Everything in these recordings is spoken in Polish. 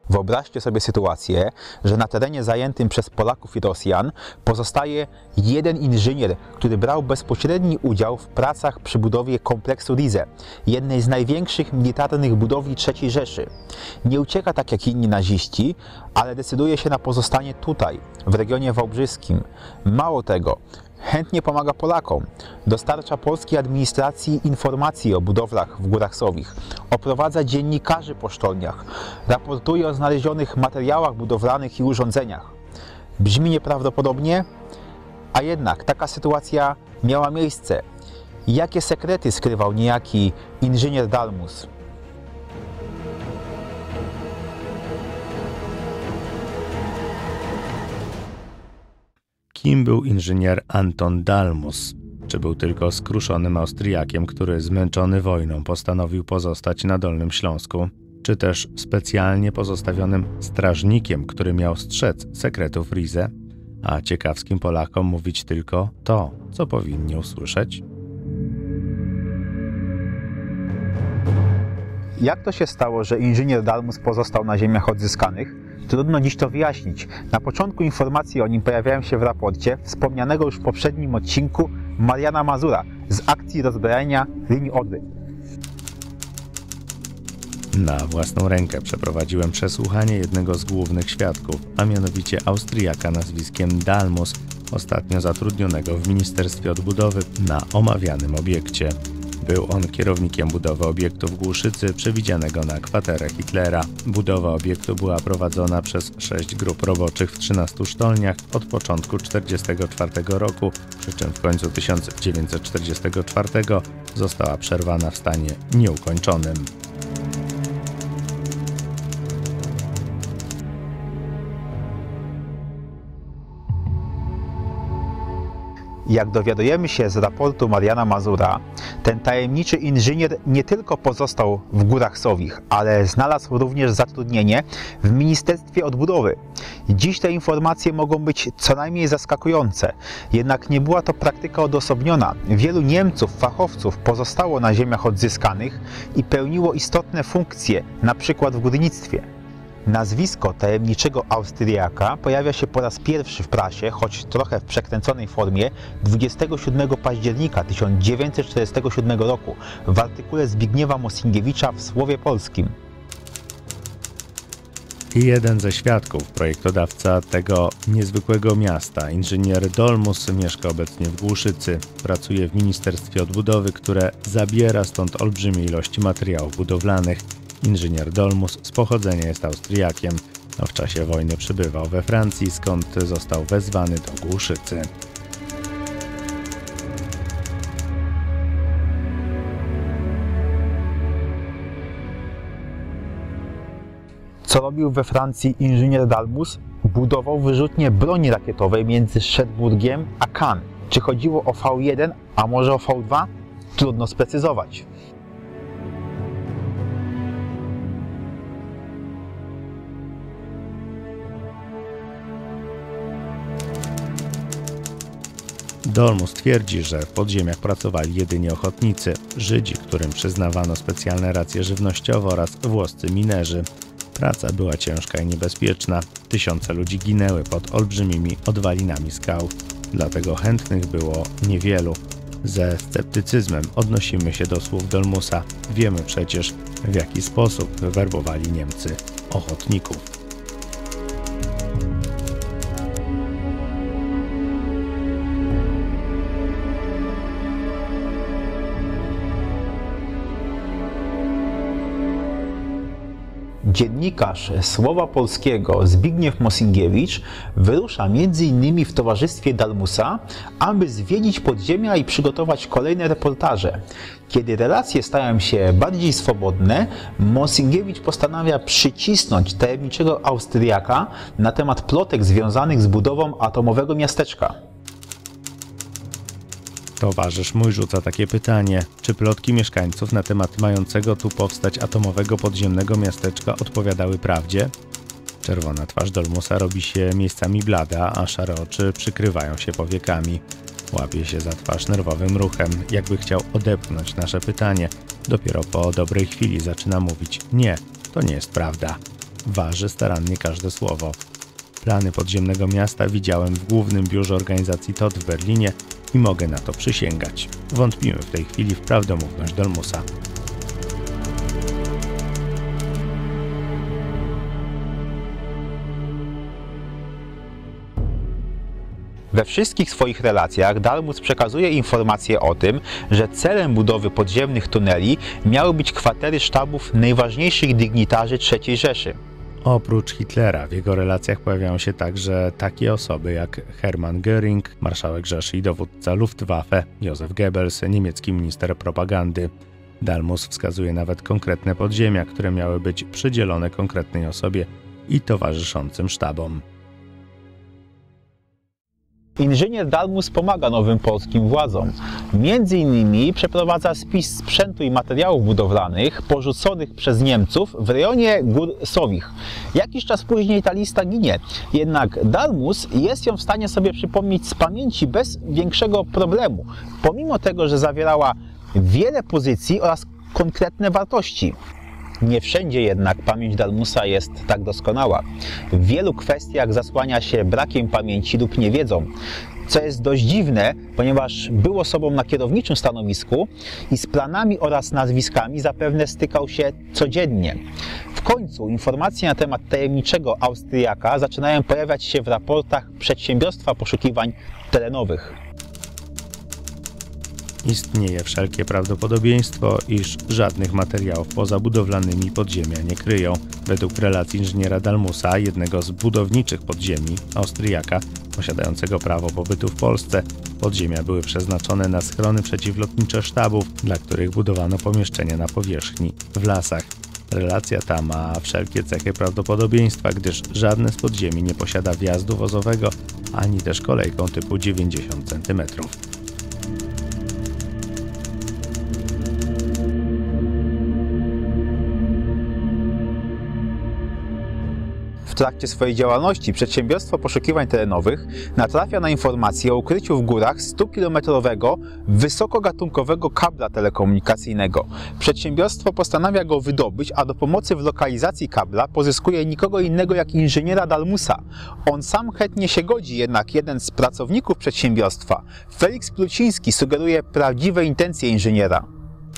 Wyobraźcie sobie sytuację, że na terenie zajętym przez Polaków i Rosjan pozostaje jeden inżynier, który brał bezpośredni udział w pracach przy budowie kompleksu Rize, jednej z największych militarnych budowli III Rzeszy. Nie ucieka tak jak inni naziści, ale decyduje się na pozostanie tutaj, w regionie wałbrzyskim. Mało tego, chętnie pomaga Polakom, dostarcza polskiej administracji informacji o budowlach w Górach Sowich, oprowadza dziennikarzy po sztolniach, raportuje o znalezionych materiałach budowlanych i urządzeniach. Brzmi nieprawdopodobnie, a jednak taka sytuacja miała miejsce. Jakie sekrety skrywał niejaki inżynier Dalmus? Kim był inżynier Anton Dalmus? Czy był tylko skruszonym Austriakiem, który zmęczony wojną postanowił pozostać na Dolnym Śląsku? Czy też specjalnie pozostawionym strażnikiem, który miał strzec sekretów Rize? A ciekawskim Polakom mówić tylko to, co powinni usłyszeć? Jak to się stało, że inżynier Dalmus pozostał na ziemiach odzyskanych? Trudno dziś to wyjaśnić. Na początku informacje o nim pojawiają się w raporcie wspomnianego już w poprzednim odcinku Mariana Mazura z akcji rozbrajania linii Odry. Na własną rękę przeprowadziłem przesłuchanie jednego z głównych świadków, a mianowicie Austriaka nazwiskiem Dalmus, ostatnio zatrudnionego w Ministerstwie Odbudowy na omawianym obiekcie. Był on kierownikiem budowy obiektu w Głuszycy przewidzianego na kwaterę Hitlera. Budowa obiektu była prowadzona przez 6 grup roboczych w 13 sztolniach od początku 1944 roku, przy czym w końcu 1944 została przerwana w stanie nieukończonym. Jak dowiadujemy się z raportu Mariana Mazura, ten tajemniczy inżynier nie tylko pozostał w Górach Sowich, ale znalazł również zatrudnienie w Ministerstwie Odbudowy. Dziś te informacje mogą być co najmniej zaskakujące, jednak nie była to praktyka odosobniona. Wielu Niemców, fachowców pozostało na ziemiach odzyskanych i pełniło istotne funkcje, na przykład w górnictwie. Nazwisko tajemniczego Austriaka pojawia się po raz pierwszy w prasie, choć trochę w przekręconej formie, 27 października 1947 roku w artykule Zbigniewa Mosingiewicza w Słowie Polskim. I jeden ze świadków, projektodawca tego niezwykłego miasta, inżynier Dalmus, mieszka obecnie w Głuszycy. Pracuje w Ministerstwie Odbudowy, które zabiera stąd olbrzymie ilości materiałów budowlanych. Inżynier Dalmus z pochodzenia jest Austriakiem, a w czasie wojny przebywał we Francji, skąd został wezwany do Głuszycy. Co robił we Francji inżynier Dalmus? Budował wyrzutnię broni rakietowej między Cherbourgiem a Cannes. Czy chodziło o V1, a może o V2? Trudno sprecyzować. Dalmus twierdzi, że w podziemiach pracowali jedynie ochotnicy, Żydzi, którym przyznawano specjalne racje żywnościowe oraz włoscy minerzy. Praca była ciężka i niebezpieczna. Tysiące ludzi ginęły pod olbrzymimi odwalinami skał. Dlatego chętnych było niewielu. Ze sceptycyzmem odnosimy się do słów Dalmusa. Wiemy przecież, w jaki sposób werbowali Niemcy ochotników. Dziennikarz Słowa Polskiego Zbigniew Mosingiewicz wyrusza m.in. w towarzystwie Dalmusa, aby zwiedzić podziemia i przygotować kolejne reportaże. Kiedy relacje stają się bardziej swobodne, Mosingiewicz postanawia przycisnąć tajemniczego Austriaka na temat plotek związanych z budową atomowego miasteczka. Towarzysz mój rzuca takie pytanie, czy plotki mieszkańców na temat mającego tu powstać atomowego podziemnego miasteczka odpowiadały prawdzie? Czerwona twarz Dalmusa robi się miejscami blada, a szare oczy przykrywają się powiekami. Łapie się za twarz nerwowym ruchem, jakby chciał odepchnąć nasze pytanie. Dopiero po dobrej chwili zaczyna mówić: nie, to nie jest prawda. waży starannie każde słowo. Plany podziemnego miasta widziałem w głównym biurze organizacji TOT w Berlinie i mogę na to przysięgać. Wątpimy w tej chwili w prawdomówność Dalmusa. We wszystkich swoich relacjach Dalmus przekazuje informacje o tym, że celem budowy podziemnych tuneli miały być kwatery sztabów najważniejszych dygnitarzy III Rzeszy. Oprócz Hitlera w jego relacjach pojawiają się także takie osoby jak Hermann Göring, marszałek Rzeszy i dowódca Luftwaffe, Josef Goebbels, niemiecki minister propagandy. Dalmus wskazuje nawet konkretne podziemia, które miały być przydzielone konkretnej osobie i towarzyszącym sztabom. Inżynier Dalmus pomaga nowym polskim władzom. Między innymi przeprowadza spis sprzętu i materiałów budowlanych porzuconych przez Niemców w rejonie Gór Sowich. Jakiś czas później ta lista ginie, jednak Dalmus jest ją w stanie sobie przypomnieć z pamięci bez większego problemu, pomimo tego, że zawierała wiele pozycji oraz konkretne wartości. Nie wszędzie jednak pamięć Dalmusa jest tak doskonała. W wielu kwestiach zasłania się brakiem pamięci lub niewiedzą, co jest dość dziwne, ponieważ był osobą na kierowniczym stanowisku i z planami oraz nazwiskami zapewne stykał się codziennie. W końcu informacje na temat tajemniczego Austriaka zaczynają pojawiać się w raportach Przedsiębiorstwa Poszukiwań Terenowych. Istnieje wszelkie prawdopodobieństwo, iż żadnych materiałów poza budowlanymi podziemia nie kryją. Według relacji inżyniera Dalmusa, jednego z budowniczych podziemi, Austriaka, posiadającego prawo pobytu w Polsce, podziemia były przeznaczone na schrony przeciwlotnicze sztabów, dla których budowano pomieszczenia na powierzchni, w lasach. Relacja ta ma wszelkie cechy prawdopodobieństwa, gdyż żadne z podziemi nie posiada wjazdu wozowego, ani też kolejką typu 90 cm. W trakcie swojej działalności Przedsiębiorstwo Poszukiwań Terenowych natrafia na informację o ukryciu w górach 100-kilometrowego wysokogatunkowego kabla telekomunikacyjnego. Przedsiębiorstwo postanawia go wydobyć, a do pomocy w lokalizacji kabla pozyskuje nikogo innego jak inżyniera Dalmusa. On sam chętnie się godzi, jednak jeden z pracowników przedsiębiorstwa, Felix Pluciński, sugeruje prawdziwe intencje inżyniera.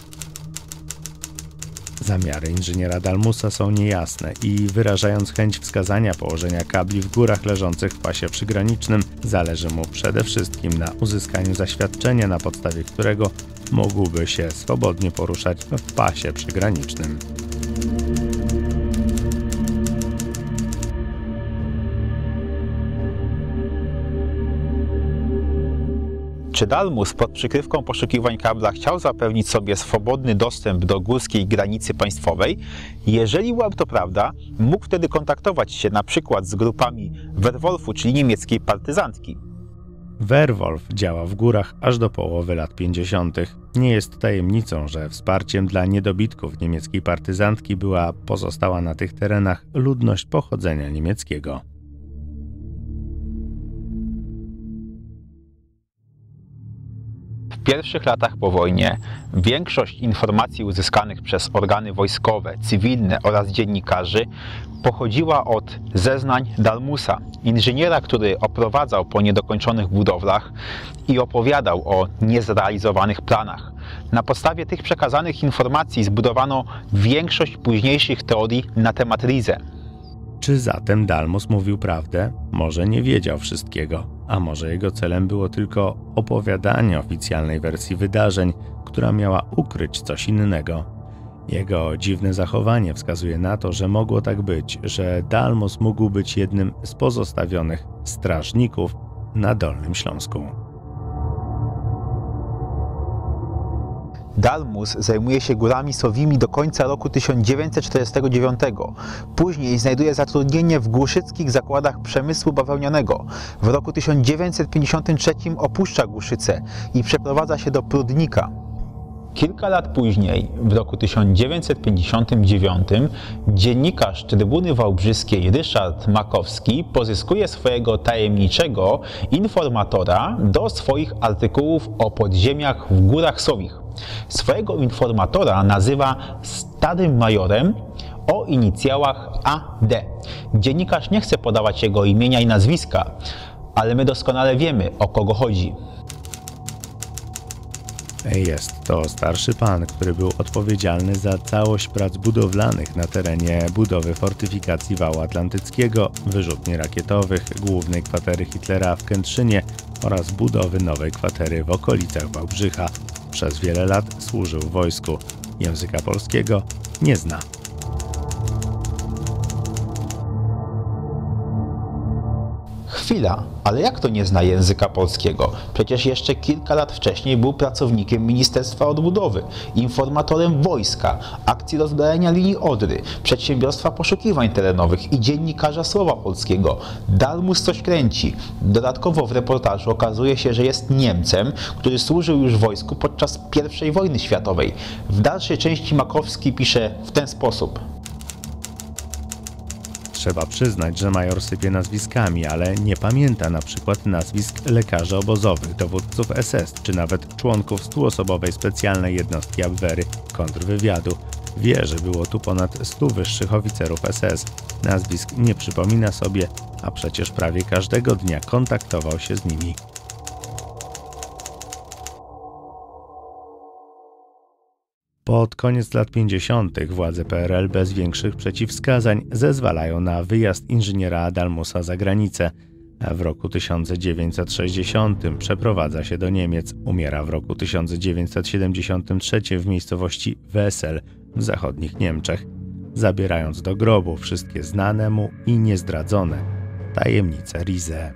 Zamiary inżyniera Dalmusa są niejasne i wyrażając chęć wskazania położenia kabli w górach leżących w pasie przygranicznym, zależy mu przede wszystkim na uzyskaniu zaświadczenia, na podstawie którego mógłby się swobodnie poruszać w pasie przygranicznym. Czy Dalmus pod przykrywką poszukiwań kabla chciał zapewnić sobie swobodny dostęp do górskiej granicy państwowej? Jeżeli byłaby to prawda, mógł wtedy kontaktować się na przykład z grupami Werwolfu, czyli niemieckiej partyzantki. Werwolf działa w górach aż do połowy lat 50. Nie jest tajemnicą, że wsparciem dla niedobitków niemieckiej partyzantki była pozostała na tych terenach ludność pochodzenia niemieckiego. W pierwszych latach po wojnie większość informacji uzyskanych przez organy wojskowe, cywilne oraz dziennikarzy pochodziła od zeznań Dalmusa, inżyniera, który oprowadzał po niedokończonych budowlach i opowiadał o niezrealizowanych planach. Na podstawie tych przekazanych informacji zbudowano większość późniejszych teorii na temat Rize. Czy zatem Dalmus mówił prawdę? Może nie wiedział wszystkiego, a może jego celem było tylko opowiadanie oficjalnej wersji wydarzeń, która miała ukryć coś innego. Jego dziwne zachowanie wskazuje na to, że mogło tak być, że Dalmus mógł być jednym z pozostawionych strażników na Dolnym Śląsku. Dalmus zajmuje się Górami Sowimi do końca roku 1949. Później znajduje zatrudnienie w Głuszyckich Zakładach Przemysłu Bawełnianego. W roku 1953 opuszcza Głuszyce i przeprowadza się do Prudnika. Kilka lat później, w roku 1959, dziennikarz Trybuny Wałbrzyskiej Ryszard Makowski pozyskuje swojego tajemniczego informatora do swoich artykułów o podziemiach w Górach Sowich. Swojego informatora nazywa starym majorem o inicjałach AD. Dziennikarz nie chce podawać jego imienia i nazwiska, ale my doskonale wiemy, o kogo chodzi. Jest to starszy pan, który był odpowiedzialny za całość prac budowlanych na terenie budowy fortyfikacji wału atlantyckiego, wyrzutni rakietowych, głównej kwatery Hitlera w Kętrzynie oraz budowy nowej kwatery w okolicach Wałbrzycha. Przez wiele lat służył w wojsku. Języka polskiego nie zna. Chwila, ale jak to nie zna języka polskiego? Przecież jeszcze kilka lat wcześniej był pracownikiem Ministerstwa Odbudowy, informatorem wojska, akcji rozbrajania linii Odry, przedsiębiorstwa poszukiwań terenowych i dziennikarza Słowa Polskiego. Dalmus coś kręci. Dodatkowo w reportażu okazuje się, że jest Niemcem, który służył już w wojsku podczas I wojny światowej. W dalszej części Makowski pisze w ten sposób. Trzeba przyznać, że major sypie nazwiskami, ale nie pamięta na przykład nazwisk lekarzy obozowych, dowódców SS, czy nawet członków 100-osobowej specjalnej jednostki Abwehry kontrwywiadu. Wie, że było tu ponad 100 wyższych oficerów SS. Nazwisk nie przypomina sobie, a przecież prawie każdego dnia kontaktował się z nimi. Pod koniec lat 50. władze PRL bez większych przeciwwskazań zezwalają na wyjazd inżyniera Dalmusa za granicę. W roku 1960 przeprowadza się do Niemiec. Umiera w roku 1973 w miejscowości Wesel w zachodnich Niemczech, zabierając do grobu wszystkie znane mu i niezdradzone tajemnice Rize.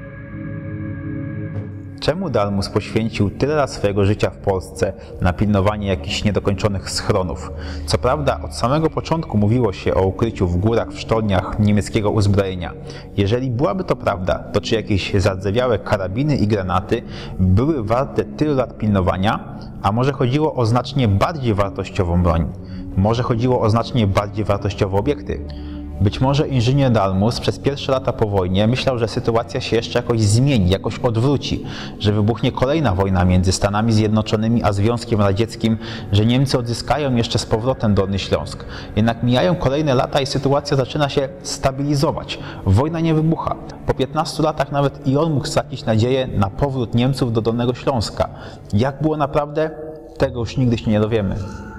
Czemu Dalmus poświęcił tyle lat swojego życia w Polsce na pilnowanie jakichś niedokończonych schronów? Co prawda od samego początku mówiło się o ukryciu w górach, w sztolniach niemieckiego uzbrojenia. Jeżeli byłaby to prawda, to czy jakieś zardzewiałe karabiny i granaty były warte tylu lat pilnowania? A może chodziło o znacznie bardziej wartościową broń? Może chodziło o znacznie bardziej wartościowe obiekty? Być może inżynier Dalmus przez pierwsze lata po wojnie myślał, że sytuacja się jeszcze jakoś zmieni, jakoś odwróci, że wybuchnie kolejna wojna między Stanami Zjednoczonymi a Związkiem Radzieckim, że Niemcy odzyskają jeszcze z powrotem Dolny Śląsk. Jednak mijają kolejne lata i sytuacja zaczyna się stabilizować. Wojna nie wybucha. Po 15 latach nawet i on mógł stracić nadzieję na powrót Niemców do Dolnego Śląska. Jak było naprawdę? Tego już nigdy się nie dowiemy.